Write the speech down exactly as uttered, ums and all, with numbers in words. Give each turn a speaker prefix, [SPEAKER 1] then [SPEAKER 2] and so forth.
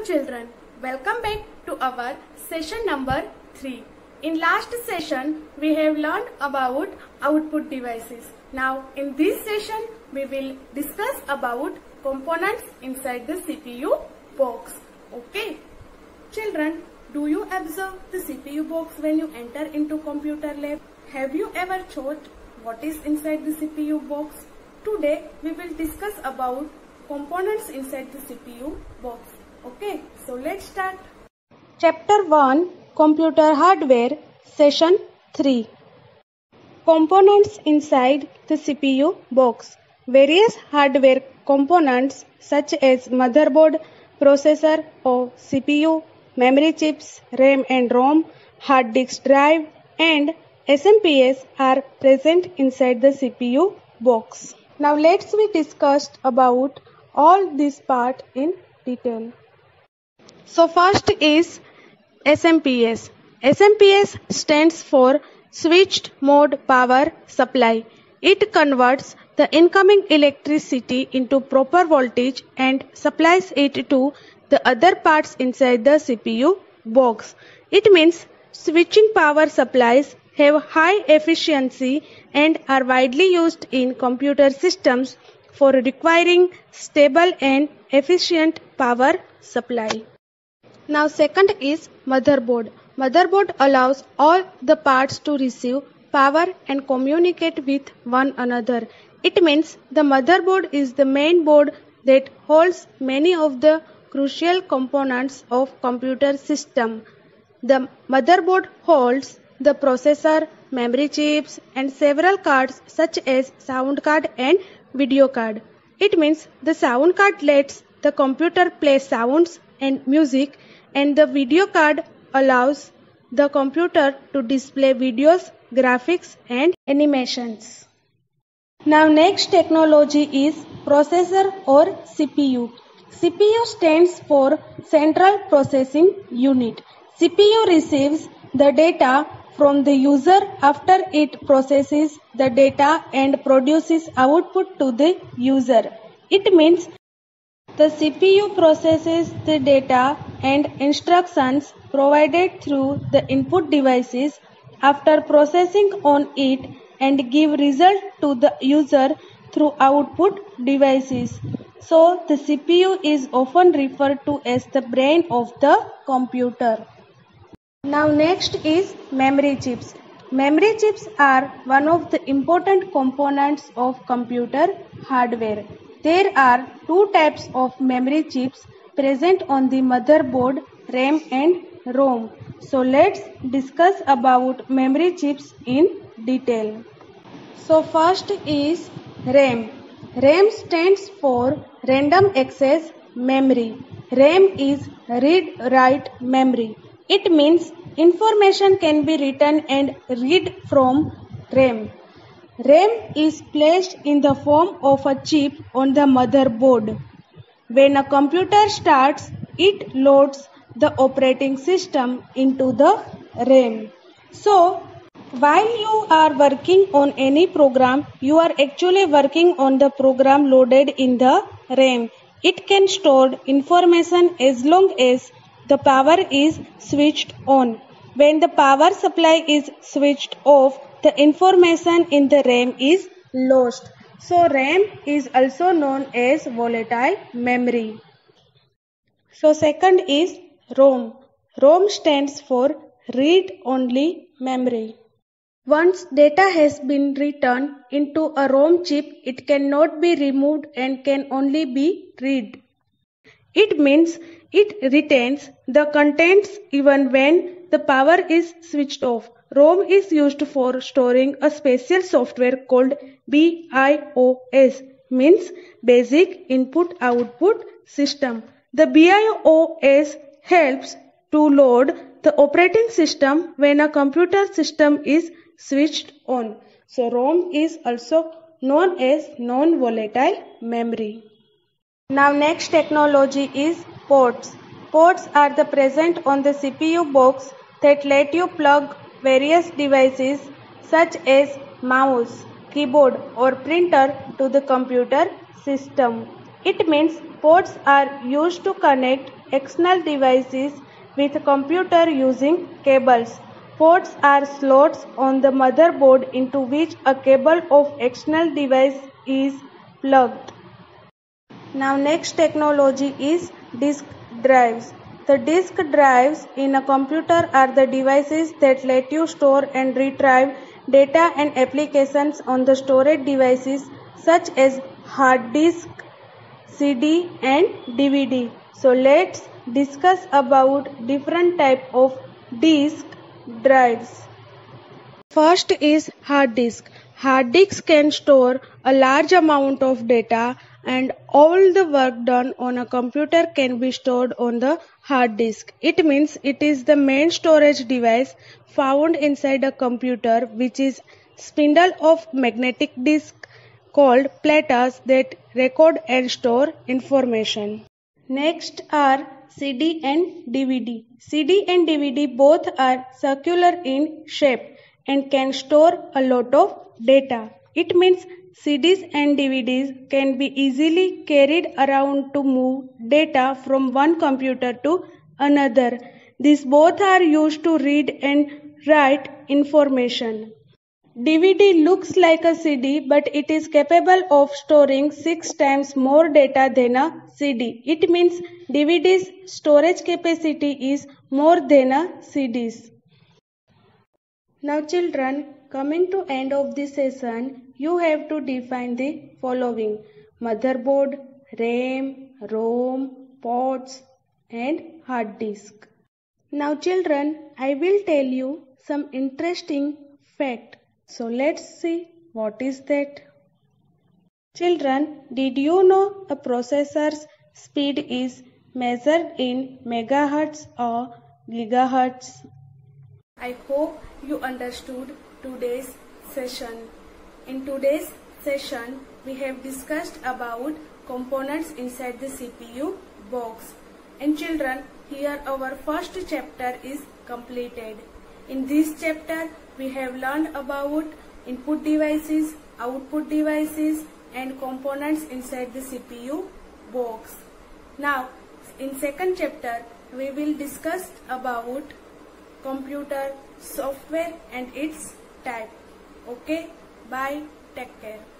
[SPEAKER 1] children, welcome back to our session number three. In last session, we have learned about output devices. Now, in this session, we will discuss about components inside the C P U box. Okay. Children, do you observe the C P U box when you enter into computer lab? Have you ever thought what is inside the C P U box? Today, we will discuss about components inside the C P U box. Okay, so let's start.
[SPEAKER 2] Chapter one, Computer Hardware, Session three. Components inside the C P U box. Various hardware components such as motherboard, processor or C P U, memory chips, RAM and ROM, hard disk drive and S M P S are present inside the C P U box. Now let's we discuss about all these part in detail. So first is S M P S. S M P S stands for Switched Mode Power Supply. It converts the incoming electricity into proper voltage and supplies it to the other parts inside the C P U box. It means switching power supplies have high efficiency and are widely used in computer systems for requiring stable and efficient power supply. Now second is motherboard. Motherboard allows all the parts to receive power and communicate with one another. It means the motherboard is the main board that holds many of the crucial components of computer system. The motherboard holds the processor, memory chips and several cards such as sound card and video card. It means the sound card lets the computer play sounds and music, and the video card allows the computer to display videos, graphics and animations. Now next technology is processor or C P U. C P U stands for Central Processing Unit. C P U receives the data from the user after it processes the data and produces output to the user. It means the C P U processes the data and instructions provided through the input devices after processing on it and give result to the user through output devices. So the C P U is often referred to as the brain of the computer. Now next is memory chips. Memory chips are one of the important components of computer hardware. There are two types of memory chips present on the motherboard, RAM and ROM. So let's discuss about memory chips in detail. So first is RAM. RAM stands for Random Access Memory. RAM is read-write memory. It means information can be written and read from RAM. RAM is placed in the form of a chip on the motherboard. When a computer starts, it loads the operating system into the RAM. So, while you are working on any program, you are actually working on the program loaded in the RAM. It can store information as long as the power is switched on. When the power supply is switched off, the information in the RAM is lost. So RAM is also known as volatile memory. So second is ROM. ROM stands for read-only memory. Once data has been written into a ROM chip, it cannot be removed and can only be read. It means it retains the contents even when the power is switched off. ROM is used for storing a special software called B I O S, means Basic Input Output System. The B I O S helps to load the operating system when a computer system is switched on. So ROM is also known as non-volatile memory. Now next technology is ports. Ports are the present on the C P U box that let you plug various devices such as mouse, keyboard or printer to the computer system. It means ports are used to connect external devices with computer using cables. Ports are slots on the motherboard into which a cable of external device is plugged. Now next technology is disk drives. The disk drives in a computer are the devices that let you store and retrieve data and applications on the storage devices such as hard disk, C D and D V D. So let's discuss about different type of disk drives. First is hard disk. Hard disks can store a large amount of data, and all the work done on a computer can be stored on the hard disk. It means it is the main storage device found inside a computer, which is spindle of magnetic disk called platters that record and store information. Next are C D and D V D. C D and D V D both are circular in shape and can store a lot of data. It means C Ds and D V Ds can be easily carried around to move data from one computer to another. These both are used to read and write information. D V D looks like a C D, but it is capable of storing six times more data than a C D. It means D V D's storage capacity is more than a C D's. Now children, coming to end of this session, you have to define the following: motherboard, RAM, ROM, ports and hard disk. Now children, I will tell you some interesting fact. So let's see what is that. Children, did you know a processor's speed is measured in megahertz or gigahertz?
[SPEAKER 1] I hope you understood today's session. In today's session, we have discussed about components inside the C P U box. And children, here our first chapter is completed. In this chapter, we have learned about input devices, output devices and components inside the C P U box. Now, in second chapter, we will discuss about computer software and its type. Okay, bye, take care.